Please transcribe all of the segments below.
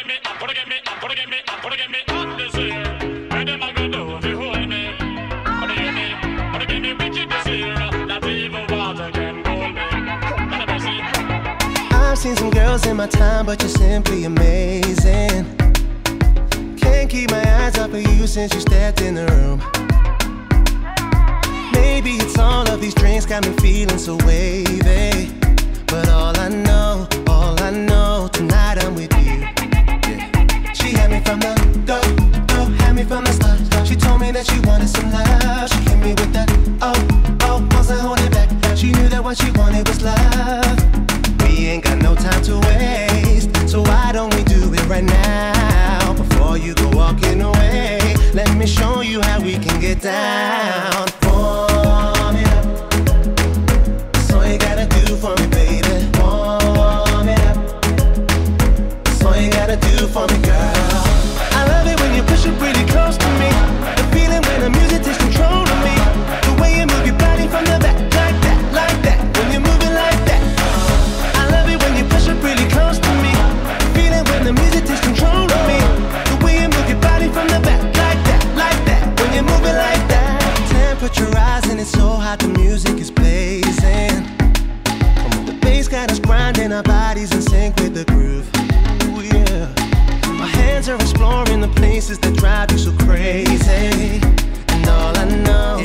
I've seen some girls in my time, but you're simply amazing. Can't keep my eyes off of you since you stepped in the room. Maybe it's all of these drinks got me feeling so wavy, but all I know, tonight I'm with you. Yeah. She had me from the go, had me from the start. She told me that she wanted some love. She hit me with that wasn't holding back. She knew that what she wanted was love. We ain't got no time to waste, so why don't we do it right now? Before you go walking away, let me show you how we can get down. Warm it up, that's all you gotta do for me, baby. Warm it up, that's all you gotta do for me, girl. I love it when you push it pretty close to me. The feeling when the music takes control of me. The way you move your body from the back, like that, like that. When you move it like that, I love it when you push it pretty close to me. The feeling when the music takes control of me. The way you move your body from the back, like that, like that. When you move it like that. Temperature rising, it's so hot, the music is blazing. The bass got us grinding, our bodies in sync with the groove. Ooh, yeah. My hands are exploring the places that drive you so crazy. And all I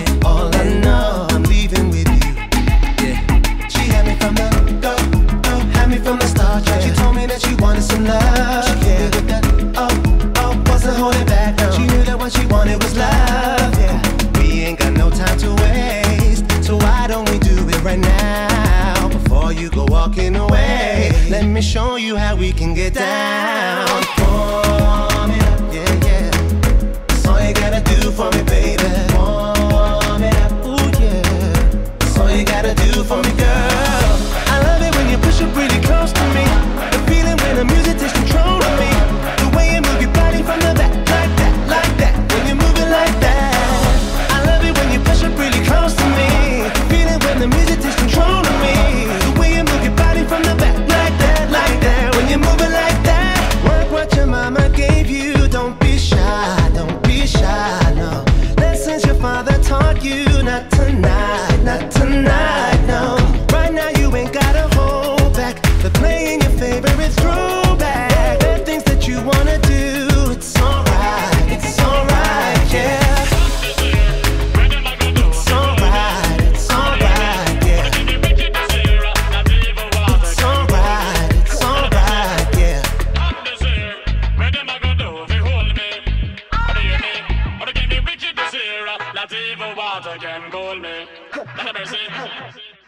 know, I'm leaving with you. Yeah. She had me from the go, had me from the start. Yeah. She told me that she wanted some love. She hit me with that wasn't holding back. No. She knew that what she wanted was love. Yeah. We ain't got no time to waste, so why don't we do it right now? Before you go walking away, let me show you how we can get down. Warm it up, yeah, yeah. That's all you gotta do for me, baby. Warm it up, ooh yeah. That's all you gotta do for me, girl. I love it when you push it pretty close to me. The feeling when the music takes control of me. The way you move your body from the back, like that, like that. When you move it like that. I love it when you push it pretty close to me. The feeling when the music takes control of me. The way you move your body from the back, like that, like that. When you move it like that. Work what your mama gave you. Don't be shy, no. Lessons your father taught you. Not tonight, no. Right now you ain't gotta hold back. They're playing your favorite throwback. There are things that you wanna do. It's alright, yeah. It's alright, yeah. It's alright, yeah. Not even water can cool me.